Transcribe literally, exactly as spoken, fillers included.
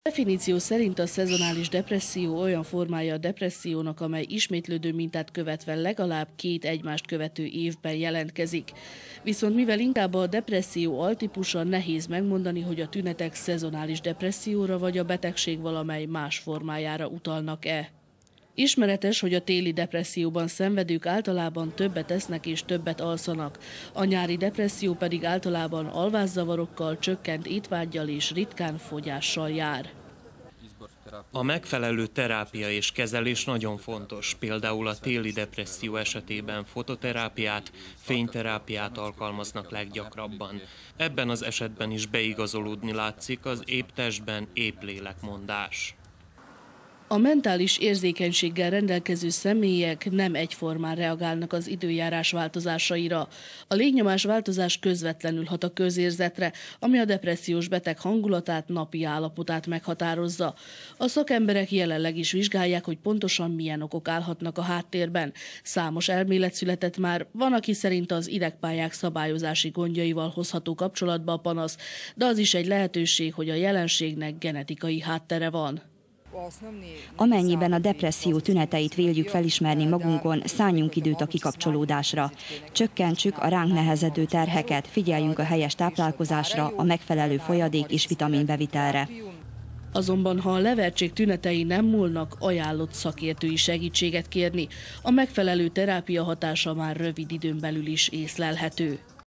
Definíció szerint a szezonális depresszió olyan formája a depressziónak, amely ismétlődő mintát követve legalább két egymást követő évben jelentkezik. Viszont mivel inkább a depresszió altípusa, nehéz megmondani, hogy a tünetek szezonális depresszióra vagy a betegség valamely más formájára utalnak-e. Ismeretes, hogy a téli depresszióban szenvedők általában többet esznek és többet alszanak, a nyári depresszió pedig általában alvászavarokkal, csökkent étvággyal és ritkán fogyással jár. A megfelelő terápia és kezelés nagyon fontos, például a téli depresszió esetében fototerápiát, fényterápiát alkalmaznak leggyakrabban. Ebben az esetben is beigazolódni látszik az épp testben, épp lélek mondás. A mentális érzékenységgel rendelkező személyek nem egyformán reagálnak az időjárás változásaira. A légnyomás változás közvetlenül hat a közérzetre, ami a depressziós beteg hangulatát, napi állapotát meghatározza. A szakemberek jelenleg is vizsgálják, hogy pontosan milyen okok állhatnak a háttérben. Számos elmélet született már, van, aki szerint az idegpályák szabályozási gondjaival hozható kapcsolatba a panasz, de az is egy lehetőség, hogy a jelenségnek genetikai háttere van. Amennyiben a depresszió tüneteit véljük felismerni magunkon, szálljunk időt a kikapcsolódásra. Csökkentsük a ránk nehezedő terheket, figyeljünk a helyes táplálkozásra, a megfelelő folyadék és vitaminbevitelre. Azonban, ha a levertség tünetei nem múlnak, ajánlott szakértői segítséget kérni. A megfelelő terápia hatása már rövid időn belül is észlelhető.